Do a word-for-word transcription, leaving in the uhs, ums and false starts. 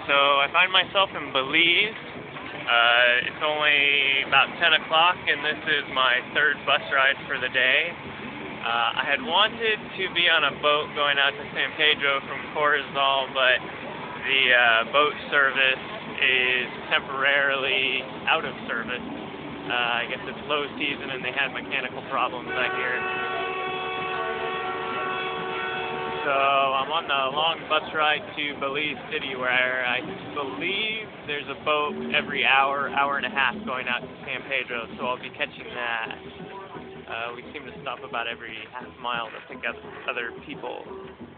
So I find myself in Belize. Uh, it's only about ten o'clock, and this is my third bus ride for the day. Uh, I had wanted to be on a boat going out to San Pedro from Corozal, but the uh, boat service is temporarily out of service. Uh, I guess it's low season and they had mechanical problems, I hear. So I'm on the long bus ride to Belize City, where I believe there's a boat every hour, hour and a half going out to San Pedro, so I'll be catching that. Uh, we seem to stop about every half mile to pick up other people.